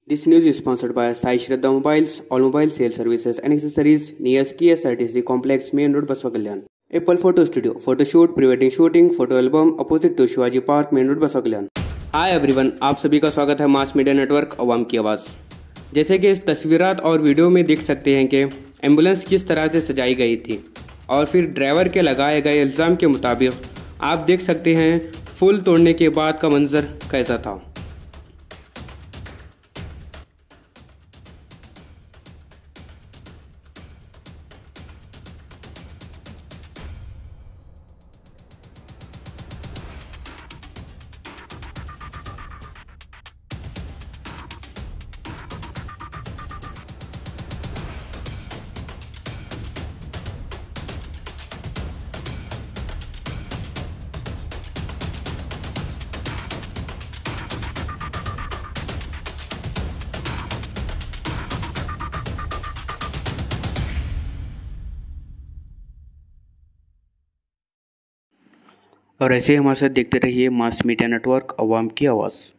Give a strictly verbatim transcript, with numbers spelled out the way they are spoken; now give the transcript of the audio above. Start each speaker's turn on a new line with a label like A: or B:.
A: This news is sponsored by Sai Shraddha Mobiles, all mobile sales services and accessories near K S R T C Complex, Main Road, Baswa Kalyan. Apple Photo Studio, photo shoot, pre-wedding shooting, photo album, opposite to Shivaji park, main road, Basava Kalyan. Hi everyone, आप सभी का स्वागत है mass media network अवाम की आवाज़। जैसे कि इस तस्वीरात और वीडियो में देख सकते हैं कि एम्बुलेंस किस तरह से सजाई गई थी और फिर ड्राइवर के लगाए गए इल्ज़ाम के मुताबिक आप देख सकते हैं फूल तोड़ने के बाद का मंजर कैसा था। और ऐसे ही हमारे साथ देखते रहिए मास मीडिया नेटवर्क अवाम की आवाज़।